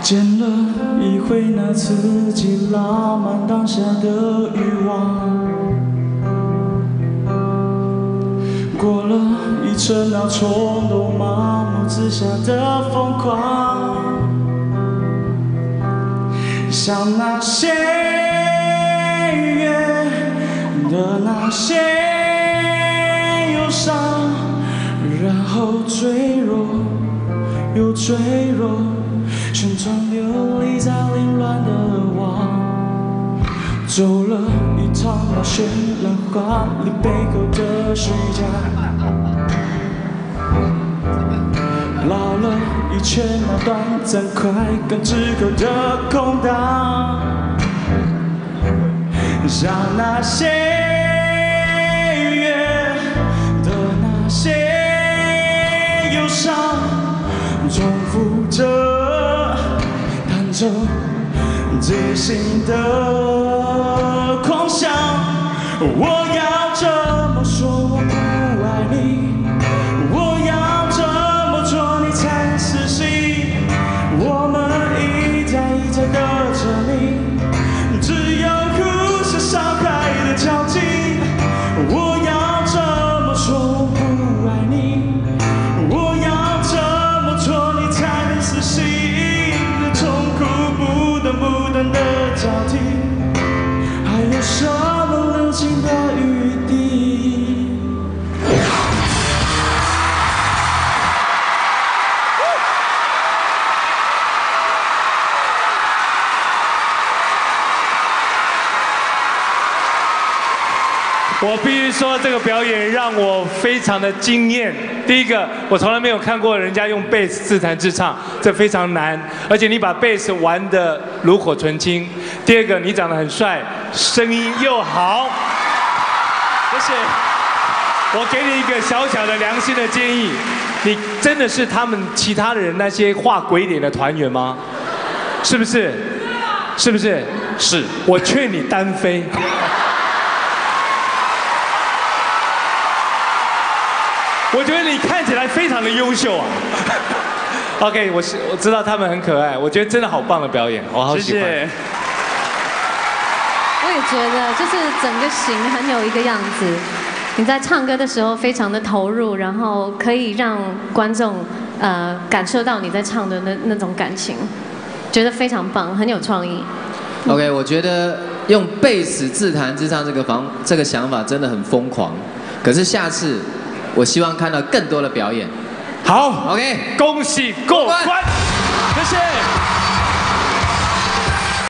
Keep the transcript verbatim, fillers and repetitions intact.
见了一回那刺激拉满当下的欲望，过了一阵那冲动麻木之下的疯狂，像那些月的那些忧伤，然后坠落又坠落，旋转流离在凌乱的网，走了一趟那绚烂华丽背后的虚假，绕了一圈那短暂快感之后的空荡，像那些月的那些忧伤，重复着弹奏即兴的狂想。我要这么说我不爱你，我要这么做你才能死心，我们一再一再的证明，只有互相伤害的交集。我要这么说我不爱你，我要这么做你才能死心，痛苦不断不断的交替，还有什么留情的余地？ 我必须说，这个表演让我非常的惊艳。第一个，我从来没有看过人家用贝斯自弹自唱，这非常难，而且你把贝斯玩得炉火纯青。第二个，你长得很帅，声音又好。谢谢。我给你一个小小的良心的建议，你真的是他们其他的人那些画鬼脸的团员吗？是不是？是不是？是。我劝你单飞。我觉得你看起来非常的优秀啊。OK， 我是我知道他们很可爱，我觉得真的好棒的表演，我好喜欢。谢谢。 我也觉得，就是整个型很有一个样子。你在唱歌的时候非常的投入，然后可以让观众呃感受到你在唱的那那种感情，觉得非常棒，很有创意。 OK， 我觉得用贝斯自弹自唱这个方这个想法真的很疯狂，可是下次。我希望看到更多的表演。 好 ，OK， 恭喜过关，谢谢。